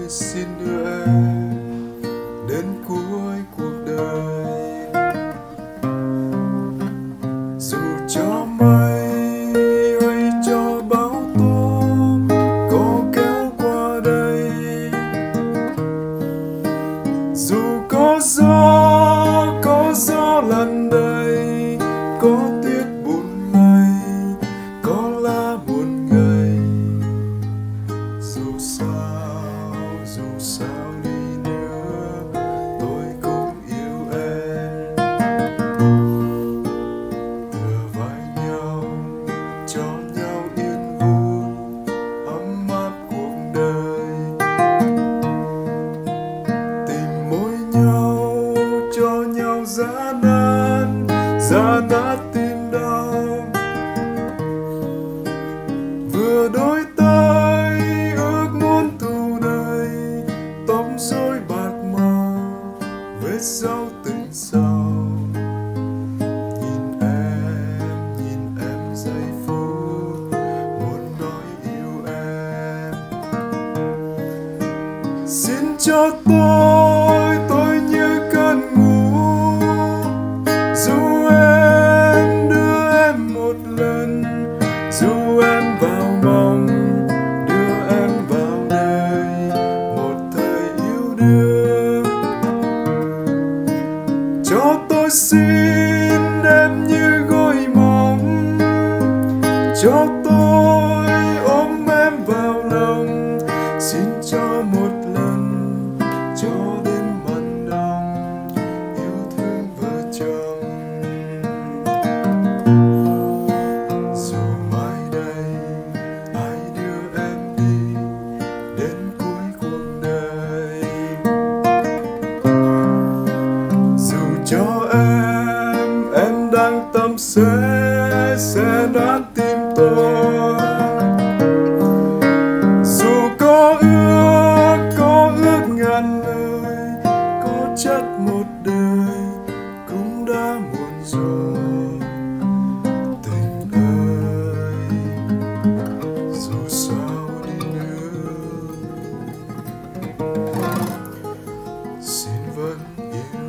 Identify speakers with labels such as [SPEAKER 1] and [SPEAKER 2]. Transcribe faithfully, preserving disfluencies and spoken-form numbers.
[SPEAKER 1] xin đưa em đến cuối cuộc đời. Dù cho mây hay cho bão tố có kéo qua đây, dù có gió có gió lần đây, có tuyết buồn lầy, có lá buồn ngây, dù sao dù sao đi nữa tôi cũng yêu em. Tựa vai nhau cho nhau yên vui ấm áp cuộc đời, tìm môi nhau cho nhau giá nan giá nát tim đau. Vừa đôi tay ước muốn thu đầy tóc rối bạc màu vết dấu tình sâu. Nhìn em nhìn em giây phút muốn nói yêu em. Xin cho tôi tôi như cơn ngủ, dù em đưa em một lần, dù em vào mộng đưa em vào đời một thời yêu đương. Cho tôi xin em như gối mộng, cho tôi ôm em vào lòng. Xin cho một lần cho đến mặn nồng yêu thương vợ chồng. Dù mai đây ai đưa em đi đến cuối cuộc đời, dù cho em em đang tâm sẽ sẽ nát tim tôi. Dù có ước có ước ngàn lời, có chắc một đời cũng đã muộn rồi. Tình ơi dù sao đi nữa xin vẫn yêu